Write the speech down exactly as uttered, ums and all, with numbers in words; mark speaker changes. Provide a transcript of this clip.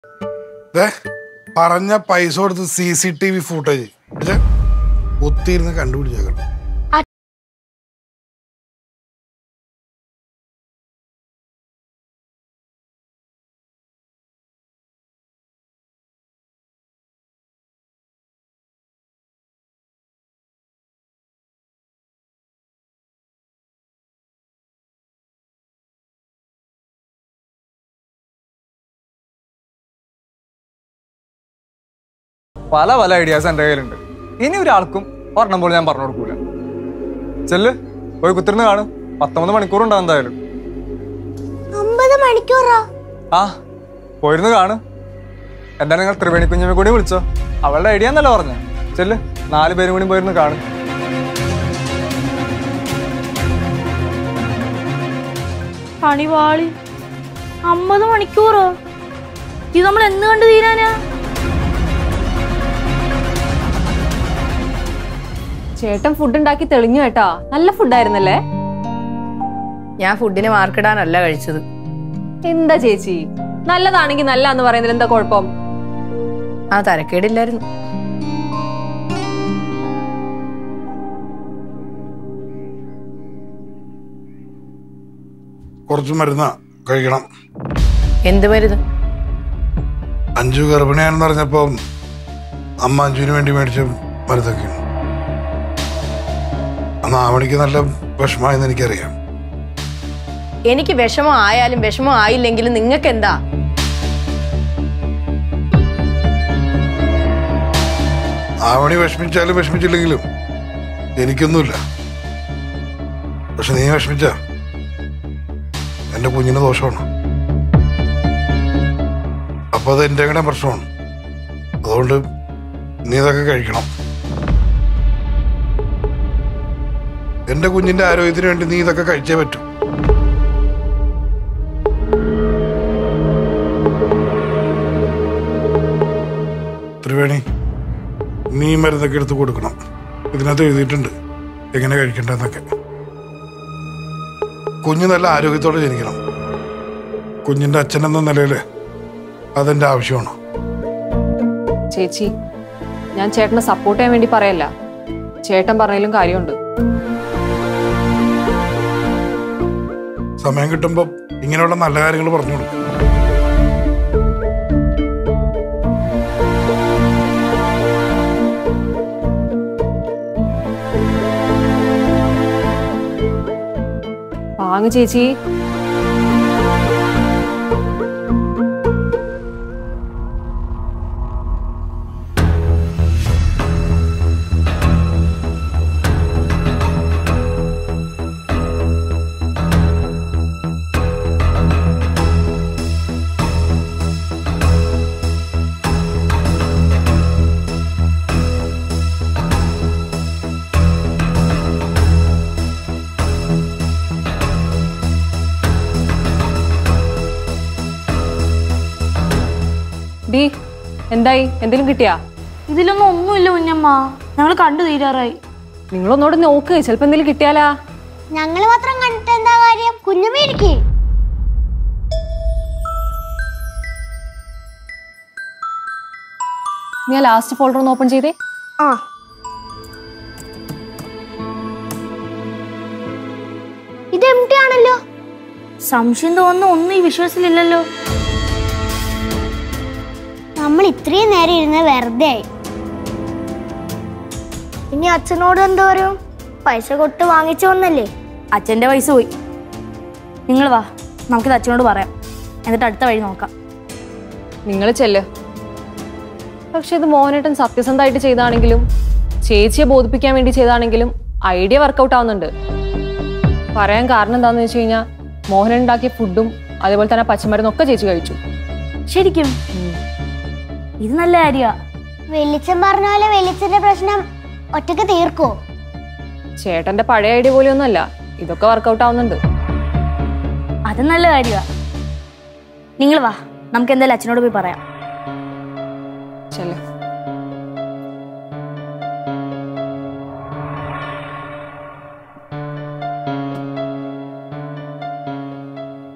Speaker 1: പറഞ്ഞ പൈസ കൊടുത്ത് C C T V footage ഒത്തിരുന്ന് കണ്ടുപിടിച്ചേക്കണം.
Speaker 2: പല പല ഐഡിയാസ് എൻ്റെ കയ്യിലുണ്ട്. ഇനി ഒരാൾക്കും ഒരെണ്ണം പോലും ഞാൻ പറഞ്ഞു കൊടുക്കൂല. ചെല്ല് പോയി കുത്തിരുന്ന് കാണും. പത്തൊമ്പത് മണിക്കൂർ ഉണ്ടാവും എന്തായാലും. ആ പോയിരുന്ന് കാണും. എന്താ നിങ്ങൾ ത്രിവേണി കുഞ്ഞമ്മ കൂടി വിളിച്ചോ? അവളുടെ ഐഡിയ എന്നല്ല പറഞ്ഞ. ചെല്ല് നാല് പേരും കൂടി പോയിരുന്ന് കാണും.
Speaker 3: പണിവാളി അമ്പത് മണിക്കൂറോ? ഇത് നമ്മൾ എന്ന് കണ്ടു തീരാനാ?
Speaker 4: ചേട്ടൻ ഫുഡ് ഉണ്ടാക്കി തെളിഞ്ഞു കേട്ടാ. നല്ല ഫുഡായിരുന്നല്ലേ?
Speaker 5: ഞാൻ ഫുഡിന് മാർക്കിടാനല്ല കഴിച്ചത്.
Speaker 4: എന്താ ചേച്ചി, നല്ലതാണെങ്കിൽ നല്ല എന്ന് പറയുന്നതിൽ എന്താ കുഴപ്പം?
Speaker 5: ആ തരക്കേടില്ലായിരുന്നു.
Speaker 1: കുറച്ച് മരുന്ന് കഴിക്കണം.
Speaker 5: എന്ത് മരുന്ന്?
Speaker 1: അഞ്ചു ഗർഭിണിയാണെന്ന് പറഞ്ഞപ്പോ അമ്മ അഞ്ചുവിന് വേണ്ടി മേടിച്ച മരുന്നൊക്കെയാണ്. അന്ന് ആവണിക്ക് നല്ല വിഷമമായെന്ന് എനിക്കറിയാം.
Speaker 5: എനിക്ക് വിഷമം ആയാലും വിഷമം ആയില്ലെങ്കിലും നിങ്ങൾക്ക് എന്താ?
Speaker 1: ആവണി വിഷമിച്ചാലും വിഷമിച്ചില്ലെങ്കിലും എനിക്കൊന്നുമില്ല. പക്ഷെ നീ വിഷമിച്ച എന്റെ കുഞ്ഞിന് ദോഷമാണ്. അപ്പൊ അത് എന്റെ കൂടെ പ്രശ്നമാണ്. അതുകൊണ്ട് നീ ഇതൊക്കെ കഴിക്കണം. എന്റെ കുഞ്ഞിന്റെ ആരോഗ്യത്തിന് വേണ്ടി നീ ഇതൊക്കെ കഴിച്ചേ പറ്റൂ. ത്രിവേണി, നീ മരുന്നൊക്കെ എടുത്ത് കൊടുക്കണം. ഇതിനകത്ത് എഴുതിയിട്ടുണ്ട് എങ്ങനെ കഴിക്കണ്ടെന്നൊക്കെ. കുഞ്ഞ് നല്ല ആരോഗ്യത്തോടെ ജനിക്കണം. കുഞ്ഞിന്റെ അച്ഛൻ എന്ന നിലയിൽ അതെന്റെ ആവശ്യമാണ്.
Speaker 4: ചേച്ചി, ഞാൻ ചേട്ടനെ സപ്പോർട്ട് ചെയ്യാൻ വേണ്ടി പറയല്ല. ചേട്ടൻ പറഞ്ഞതിലും കാര്യമുണ്ട്.
Speaker 1: സമയം കിട്ടുമ്പോ ഇങ്ങനെയുള്ള നല്ല കാര്യങ്ങൾ പറഞ്ഞു കൊടുക്കും.
Speaker 4: വാങ്ങ് ചേച്ചി. ഡി എന്തായി? എന്തെങ്കിലും കിട്ടിയാ?
Speaker 3: ഇതിലൊന്നും ഒന്നുമില്ല കുഞ്ഞമ്മ. ഞങ്ങൾ കണ്ടു തീരാറായി.
Speaker 4: നിങ്ങളൊന്നോട് നോക്ക്, ചിലപ്പോ എന്തെങ്കിലും കിട്ടിയാലാ?
Speaker 3: ഞങ്ങൾ മാത്രം കണ്ടിട്ട് എന്താ കാര്യം? കുഞ്ഞമ്മ ഇരിക്കേ.
Speaker 4: ഞാൻ ലാസ്റ്റ് ഫോൾഡർ ഒന്ന് ഓപ്പൺ ചെയ്തേ.
Speaker 3: ആ ഇത് എം ടി ആണല്ലോ. സംശയം തോന്നുന്ന ഒന്നും ഈ വിശ്വാസത്തിലില്ലല്ലോ. നമ്മൾ ഇത്രയും നേരം ഇരുന്ന് വെറുതെ ആയി. ഇനി അച്ഛനോട് എന്താ പറയും? പൈസ കൊടുത്ത് വാങ്ങിച്ചു വന്നല്ലേ. അച്ഛൻ്റെ പൈസ പോയി. നിങ്ങൾ വാ, നമുക്കിത് അച്ഛനോട് പറയാം. എന്നിട്ട് അടുത്ത വഴി നോക്കാം.
Speaker 4: നിങ്ങൾ ചെല്ല്. പക്ഷെ ഇത് മോഹനേട്ടൻ സത്യസന്ധമായിട്ട് ചെയ്താണെങ്കിലും ചേച്ചിയെ ബോധിപ്പിക്കാൻ വേണ്ടി ചെയ്താണെങ്കിലും ഐഡിയ വർക്കൗട്ട് ആവുന്നുണ്ട്. പറയാൻ കാരണം എന്താണെന്ന് വെച്ച് കഴിഞ്ഞാൽ മോഹനൻ ഉണ്ടാക്കിയ ഫുഡും അതേപോലെ തന്നെ പച്ചമരുന്നൊക്കെ ചേച്ചി കഴിച്ചു.
Speaker 3: ശരിക്കും ഇത് നല്ല കാര്യമാണ്. വെളിച്ചം പറഞ്ഞ പോലെ വെളിച്ചത്തിന്റെ പ്രശ്നം ഒറ്റക്ക് തീർക്കോ?
Speaker 4: ചേട്ടന്റെ പഴയ ഐഡിയ പോലെയൊന്നുമല്ല, ഇതൊക്കെ വർക്കൗട്ട് ആവുന്നുണ്ട്.
Speaker 3: അത് നല്ല കാര്യമാണ്. നിങ്ങൾ വാ, നമുക്ക് എന്തായാലും അച്ഛനോട് പോയി പറയാം.
Speaker 4: ചെല്ലേ.